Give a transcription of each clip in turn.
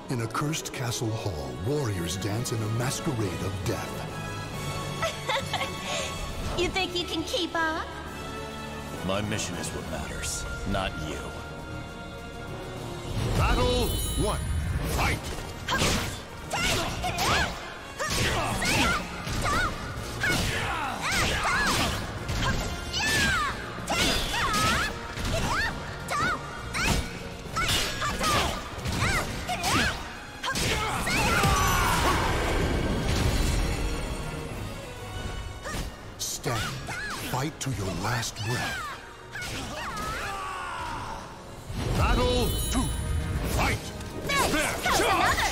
In a cursed castle hall, warriors dance in a masquerade of death. You think you can keep up? My mission is what matters, not you. Battle 1. Fight! Stand. Fight to your last breath. Battle 2. Fight! There comes another!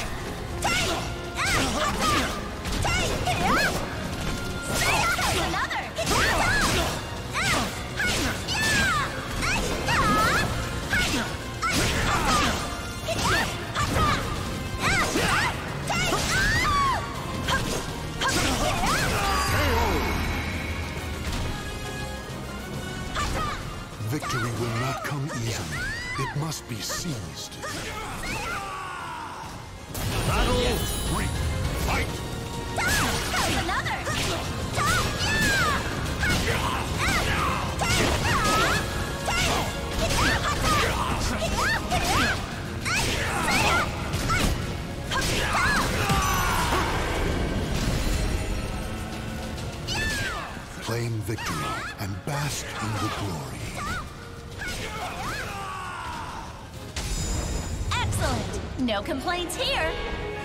Victory will not come easily. It must be seized. Battle 3. Fight! Comes another! Claim victory and bask in the glory. Excellent! No complaints here!